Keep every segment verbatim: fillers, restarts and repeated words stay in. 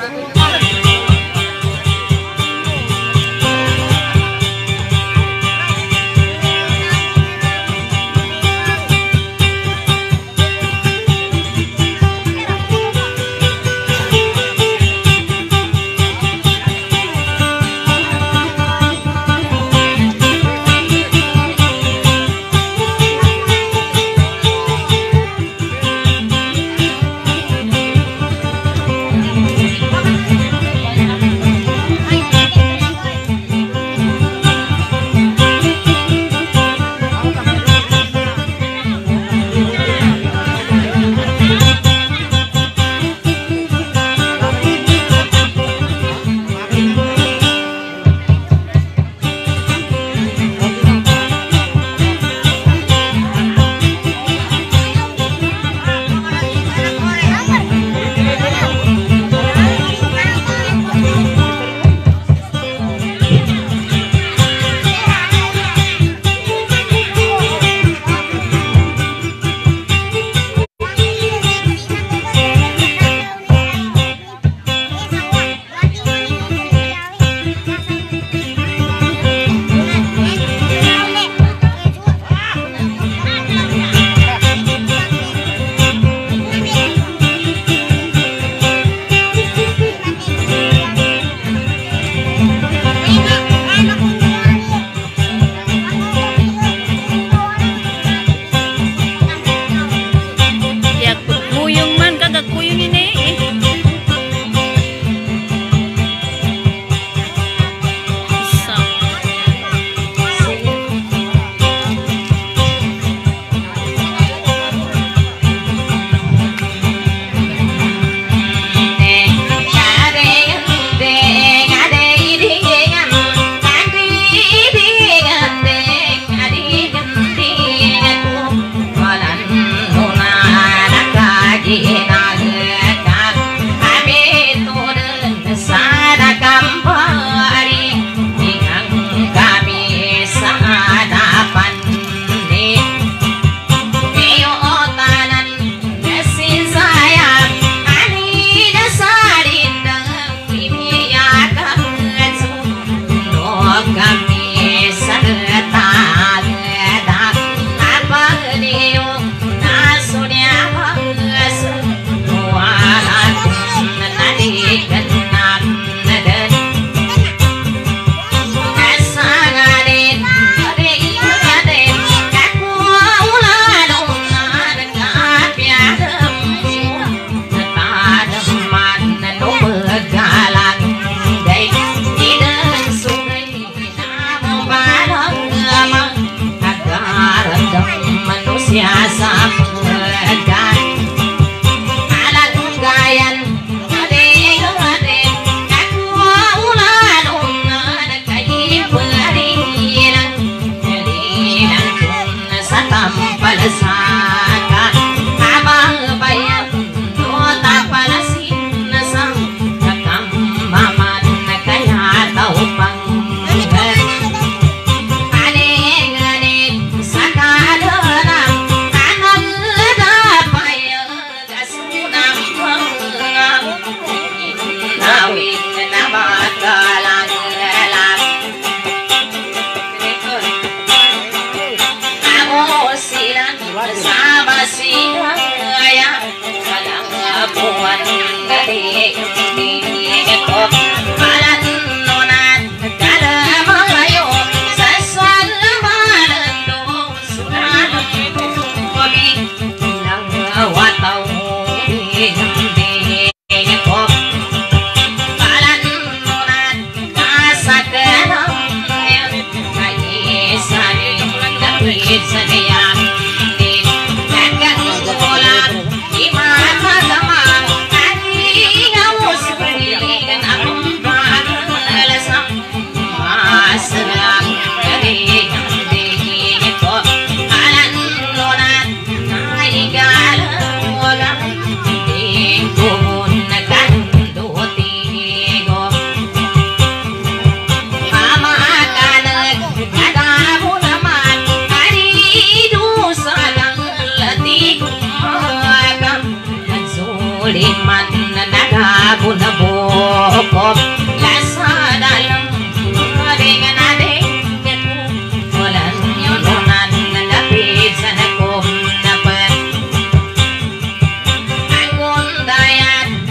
liman naga pun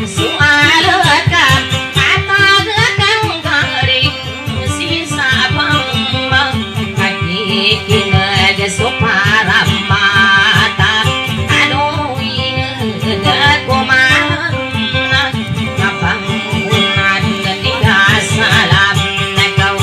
sualakan kata gekang garing sisa pembang kaki kina gesupara mata aduh ingat kuman kapang unan tidak salam kau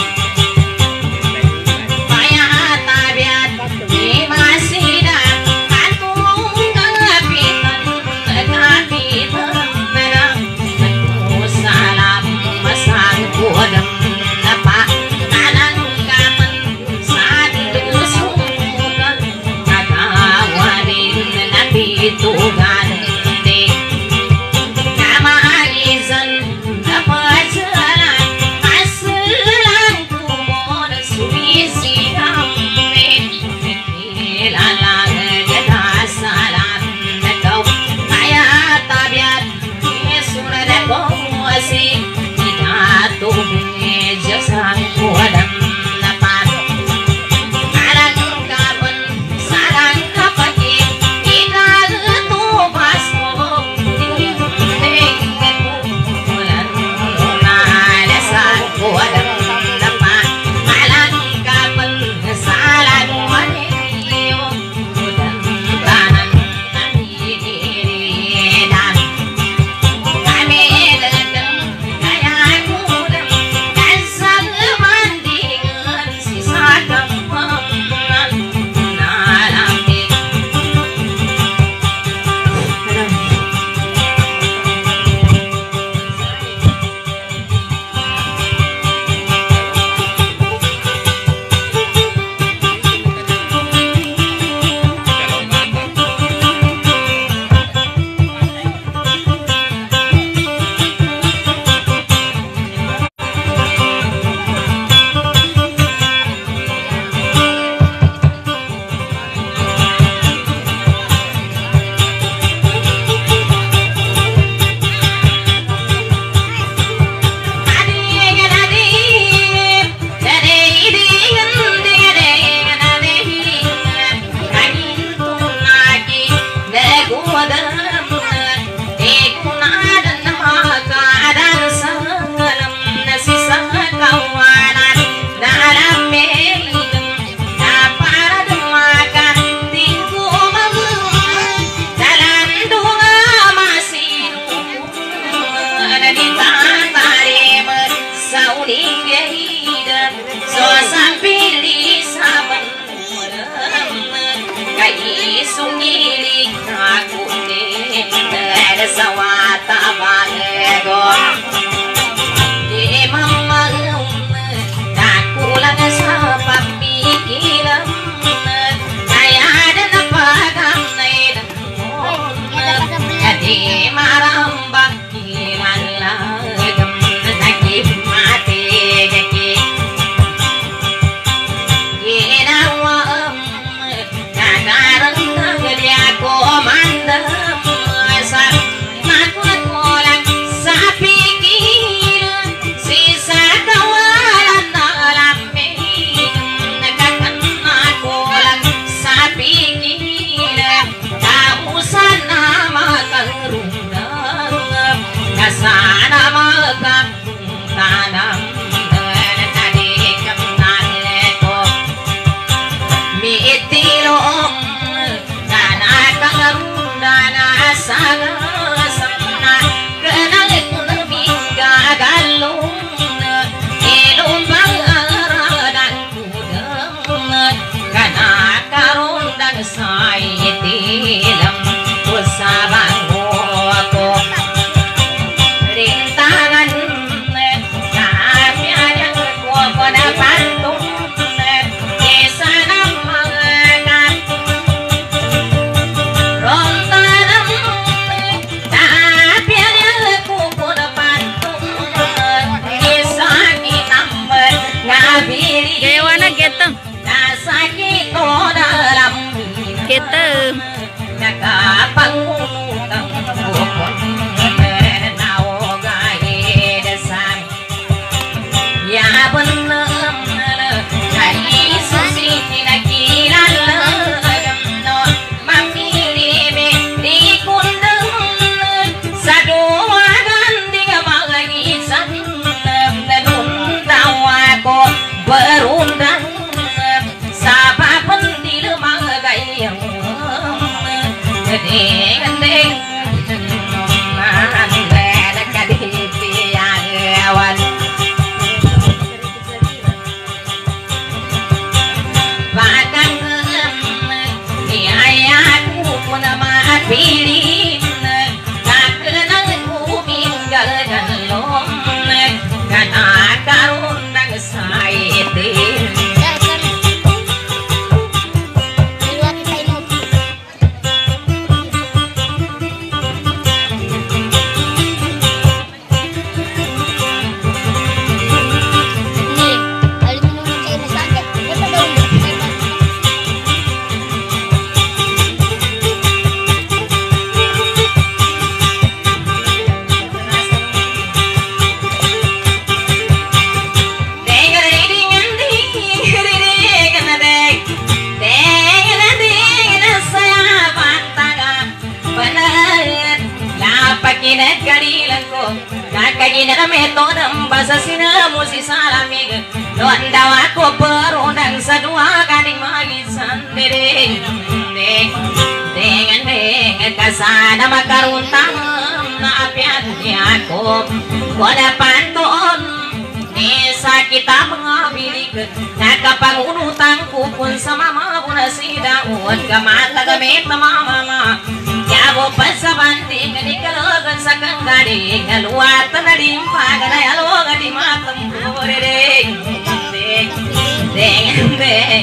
payah tabiat di masih dah katung kapitan kapitan merang aku salam masang kodam apa kanan kamen satu sukan kata wadin nabi tuhan dek nama izan dapat jalan aslan kumon subisi kami lalang jeda salam kau ayat tabiat surat kongsi tidak tuh jasang kodam dapat kanan kapan sarang kapaki tidak tuh pasko bulan ada sang kodam dapat kanan kapan salang wanita dan kanan diri dan kami datang kayak kuda asal mandingan sisa kampungan nalami sungilik aku ni ada sawata bangego di mama aku lang sa papikiram kaya ada napagam na idamon di marambak kilalagam nakip mati gaki ginawa nagarang ko mandam sa matut mo lang gendeng mana kadipiawan padang ayaku nama pilih tak kenal bumi dengan lom kata karun dan saitin Kagina metodem basa sina musi salamig Doan daw ako perundang sa dua kaning magisan Dede Deng Dengan deng kasana makaruntang na apian di ako Wala pantoon Nisa kita mengabilik Nakapangunutang kupun sa mama Puna si daun Kamata gamit na mama Yabo pa sa banting Di kalogan sa kanggaling Aluwatan na limpa Ganay aloga di matang pure Deng Deng Deng Deng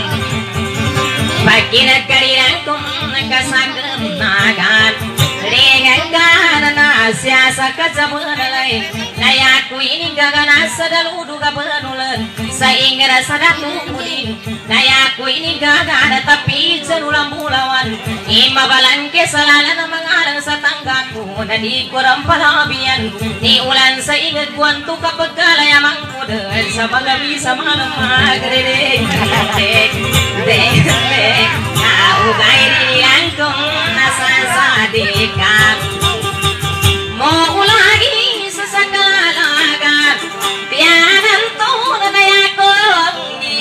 Pagkinag kalilang kung Nagkasagam nagan Ringan ka na nasya sa kasabanalay Naya ko ini gagana sa daludo ka panulan Sa ingara sa datupudin Naya ko ini gagana tapit sa nulang bulawan Imabalan ke sa lala ng mga alang sa tangga ko Na di ko ram palabian Ni ulan sa ingag kwanto kapag kalayamang ko Dahil sa magabi sa mga magrinig Dek, dek, dek Naugay riyan kong nasasadikan Mo ulagi sa sakalagan Piyanan to na nayakong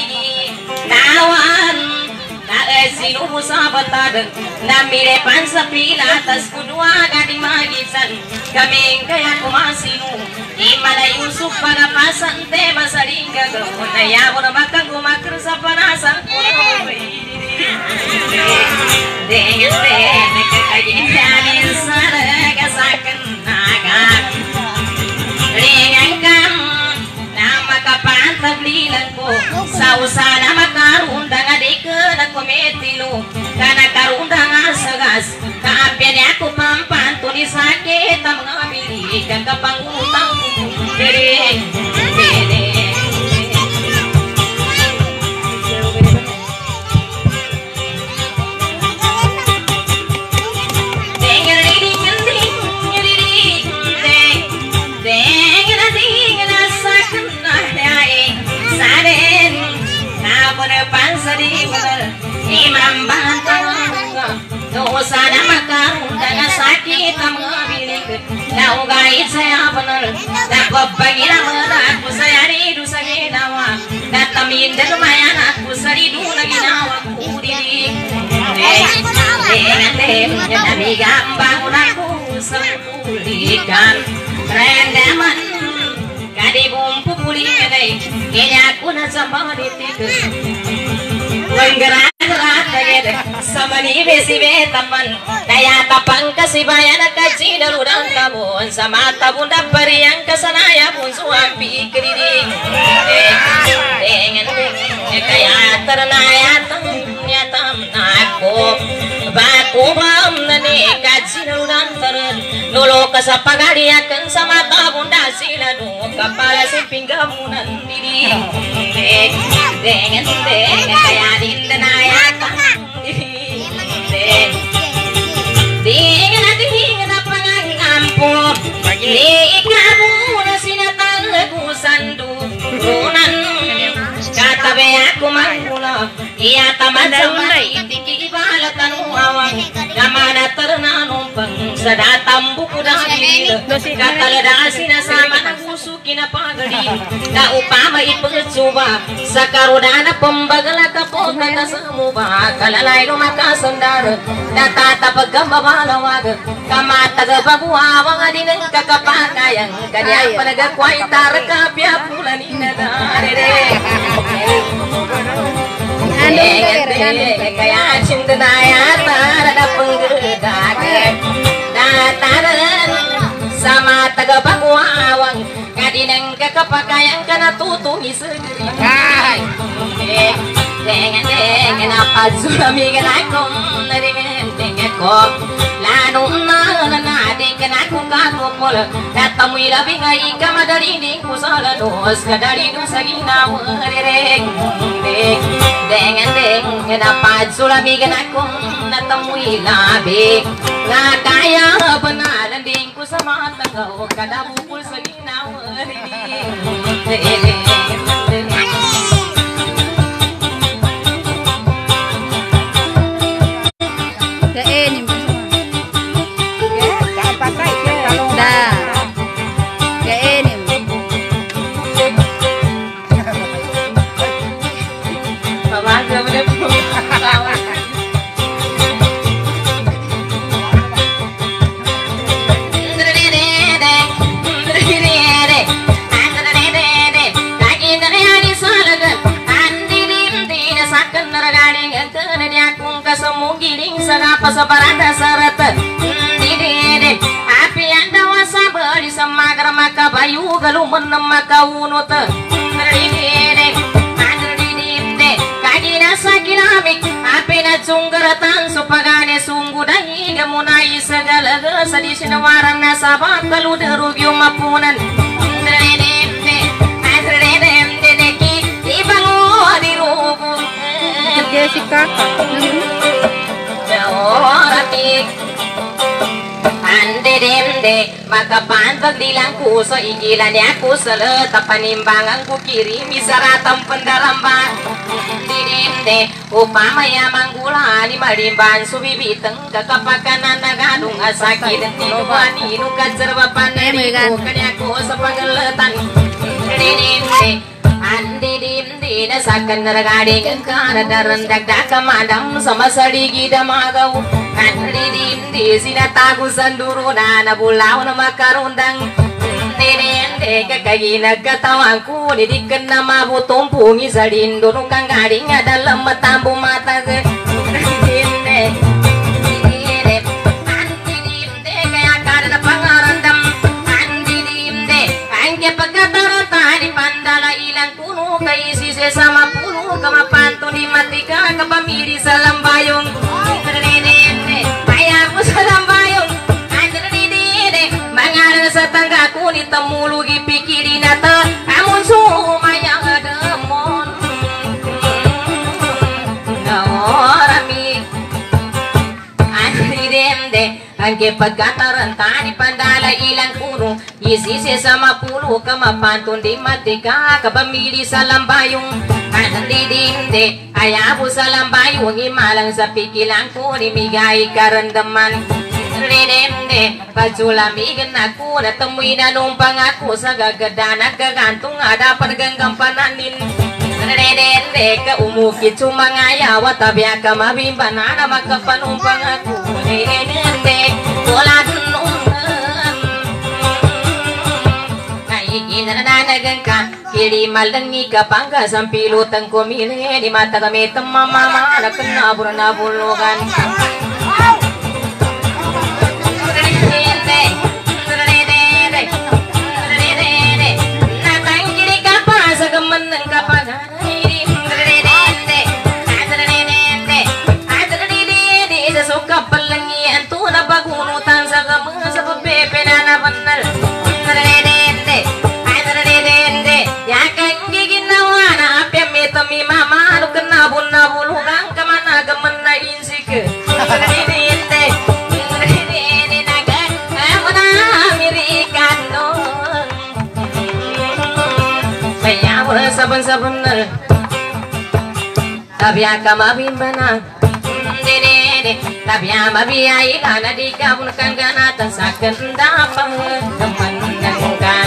tawan Na sinubo sa batadan Namirepan sa pilatas Kudwa ganing magisan Kaming kaya kumasino Di malayusok pagapasan Tema sa ringgagaw Nayabo na magkagumakro sa panasang kuloy Dengan dengan kekajian sana kasakan nagan Ringan kam nama kapantag lilan ko Sa usana makarundang adik na kumetilo Kana karundang asagas Kaapyan ako pampanto ni sakit Ang mga bilik ang kapangutang Dering Dering Pansa di bener Imam bantang Dosa na makarundang sakit ang mga bilik Naugait saya bener Napapagin ang mga ako saya rido sa ginawa Natamin na lumayan ako sa rido na ginawa ko dilig Dengan dem Nabigambang ako sa pulikan Rendaman Kadibong pupulikan ay Kaya ko na sa mga ditik Menggerak-gerak lagi sama ni besi teman Daya tapang kasibayan kaji darudang tabun Sama tabun dapari yang kesanaya pun suampi keridik Dengan kaya ternaya tamnya tamnaku Baku bam nani kaji darudang teren Nolo kasapagariakan sama tabun dasiladu Kepala si pinggamunan diri Dengan dengan kaya dindan ayatan Dengan dengan apa ngampun Ni kamu na sinatang kusandu Runan kata be aku mangula Iya taman sama itiki ibalatan awang Namana ternanong pang Sadatam buku dah diri kata ledasi na sama na gusuki na pagadi na upama ipercuba sakarudana pembagala kapog na samuba kalalay lumakasandar natata pagkambabalawag kamataga baguawang adinang kakapakayang kanyang panagakway tarakapya pulanin na darere kaya cinta naya tarada penggedagak dataran sama taga baguawang kadinang kakapakayang kana tutungi sendiri dengan dengan apa sulami kenakong dengan dengan kok lanung na na dengan aku kaku pol datamui labi ngai kama dari ni kusala dos kadari dos sagina wereng dengan dengan apa sulami kenakong datamui labi ngakaya benalan dingku sama tagaw kadamu pul sagina wereng pasabaranda sarata dide api anda wasa bari samagra maka bayu galu mennem maka unota dide dide kagina sakiramik api na cunggaratan supagane sunggu dahi gamunai segala gesa di sinawaran nasabat kalu derugi mapunan dide dide dide ki ibangu dirugu Jessica Oratik ande demde maka pantag dilangku so igilannya aku sele tapanimbangan ku kirimi saratam pendaramba didemde upama ya manggula ni marimban subibiteng kakapakanan nagadung asaki dan tinuani nuka cerba panemi ku kanya ku sepageletan didemde andi dimdi na sakan naragadi kana darandak daka madam sama sadigi damagaw andi dimdi sinatago sanduro na nabulaw na makarundang didende kakagina katawang ku didikan na mabutong pungi sa lindo nung kang galing nga dalam matambo matag didende didende andi dimde kaya kada na pangarandam andi dimde ang pagkatarata di pandala ilang puno kay sise sama puno kamapanto ni matika kapamili sa lambayong kaya ko sa lambayong mangalan sa tangga ko ni tamulugi pikirin na ta amon sumayang adamon naorami andiremde ang pagkataran tani pandala ilang puno isise sama puno kamapanton di matika kabamili sa lambayong andidinde ayabu sa lambayong imalang sa pikilang ko ni migay karandaman ridemde pagsulamigan ako natamoy na nung pangako sa gagada nagkagantung ada paggangampananin ridemde ka umukit sumangaya watabya ka mabimbanan na magkapanumpang ako ridemde wala nung Inananagan ka, kilimal ng ika pangga sampilutang kumili di mata kami tamamama na kanabura na bulugan. Natangkili ka pa sa gaman ng kapagay. Sa suka palangian to na bagunutan sa gaman sa papepe na napanal. Tami mama lu kena buna bulugang kemana gemen na insik ini ente ini naga mana mirikan dong saya boleh saben sabener tapi akam abim bana dede tabia mabiyai lana dikabulkan ganatan saken dapang teman nangkan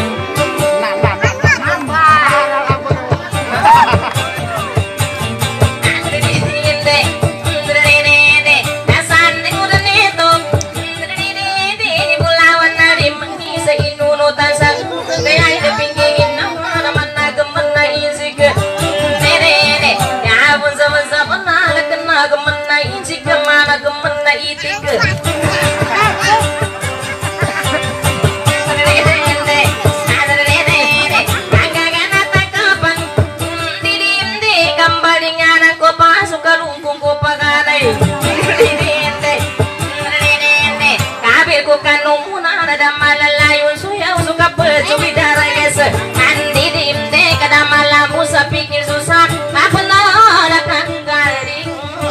kemana kemana itu ke pikir susah apa nolak garing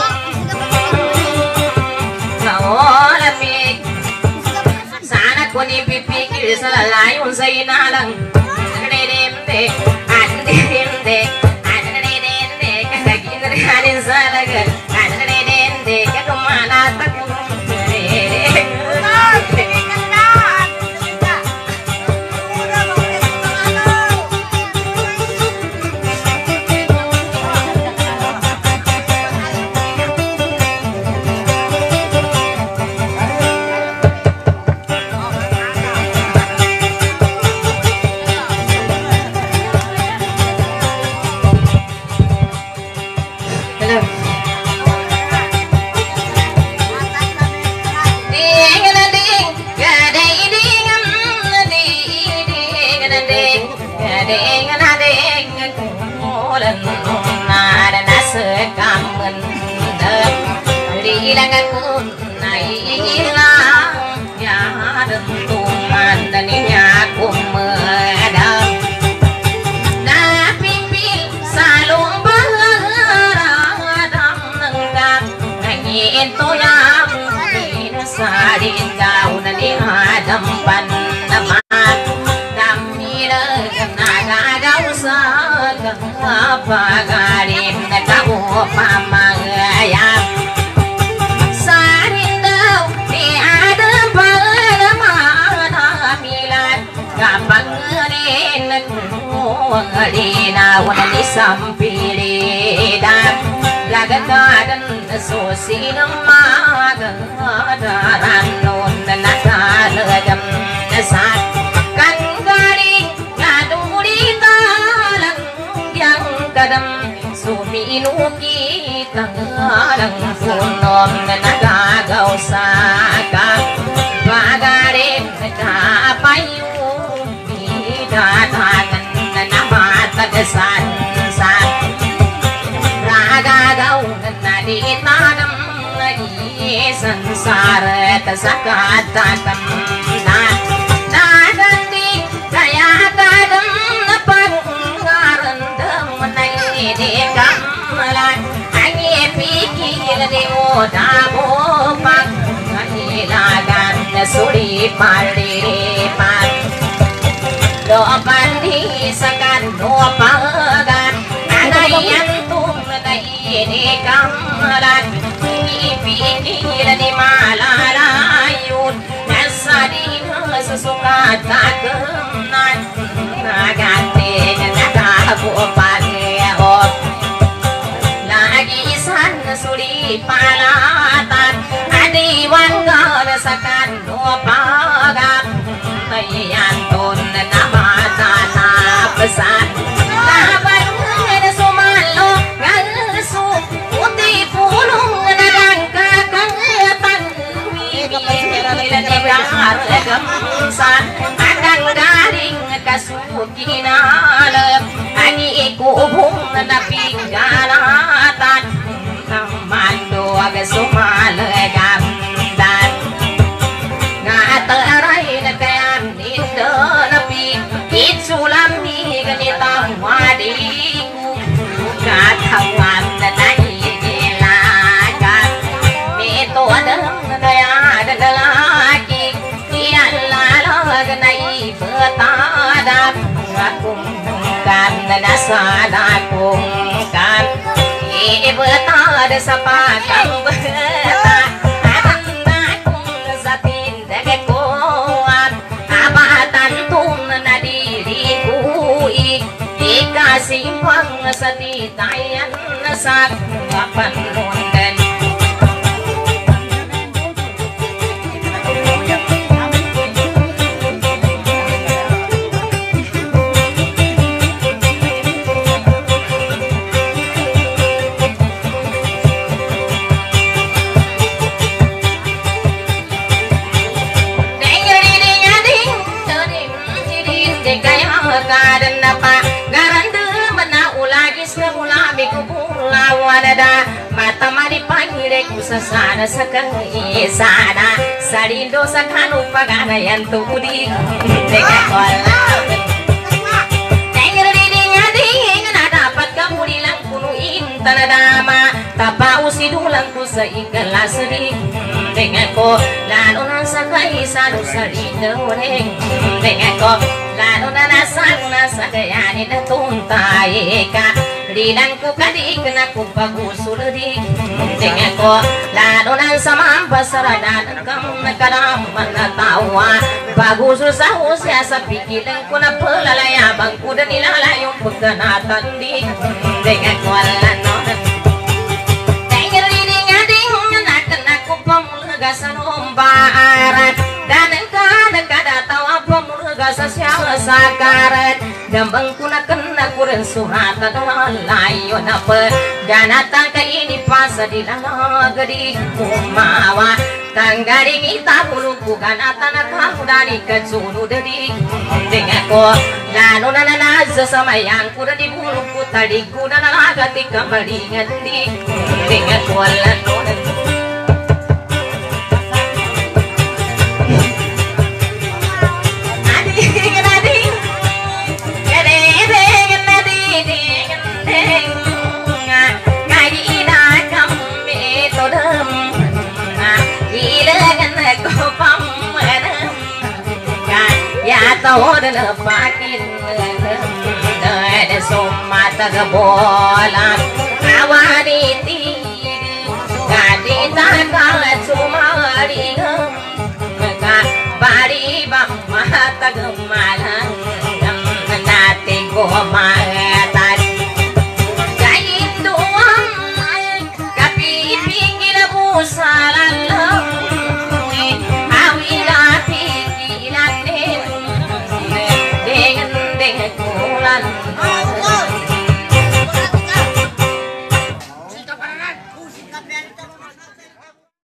sana kuni pikir salah yun sa inalang dede ande dede ande dede kagin rin sa laga ande dede kagumana tak dengan kun nailah ya dentuman dan nyaku medam na pipil salung beradam nenggam ngin toyam in sadin daun ni adam pan namat damira naga gausa apa garim kamu pamagayam Alina wana sampirida lagadadan sosinam magadaran non nakalagam nasat kan garing laduri talang yang kadam suminu kita lang punom nagagaw saka bagarin kapayu datagan san san raga gaun nadi tanam nadi sansar tasakat tatam nan nadandi kaya kadam napangaran damnai de kamalan angi pikir de odabo pang ilagan suri pali pan do pandi sakan do pagan anayan tum nai kamalan ipinir di malalayun nasadi sesukat kenan nagante nagabupan oh lagi san suri palatan adiwan gar sakan do pagan ayan ton pesan laban ada sumalo galsu putih pulung nadang kakang pan bibilan negar gamsan adang daring kasukinan ani ikubung napi galatan kamando aga sumalo gamdan ngataray na kayan nindo napi itsulami ganitang wadiku katawan na naigilagan mito adang kaya lalaki iyan lalag na ibatadap akong kan na nasada kong kan ibatad sa pagkang bata sati tayan sak kapan lonten mata mari pangire kusasana sakai sana sarindo sakanu pagana yang tudi dengan kola tengger dirinya ding na dapat kamu dilang kuno intan dama tapa usidulang ku seikhlas ding dengan ko lalu nasakai sanu sarindo reng dengan ko lalu nasaku nasagayani na tuntai ka Lidang ku kadi kena ku bagus di dengan ko lado nan sama pasaradan kam kadam mana tawa bagus susah usia sapikilan ku na pelalaya bangku dan ilalayong pagkanatan di dengan ko lano tengger liding ading na kena ku pamulgasan ombaran dan kada kada tawa pamulgasan siya sakaran dambang kuna kena kuren surat layo na per ganata ka ini pasa di nagadi kumawa tanggari kita bulu ku ganata na kamu dari kacunu dari dengan ko lalo na nanasa sama yang kuda di bulu ku tadi kuda na nagati kembali ngadi dengan ko lalo na tao dan pakin dan somata bola awani ti kadita kala sumari ka bari bam mata gemalan nate go mata kain doang kapi pikir busalan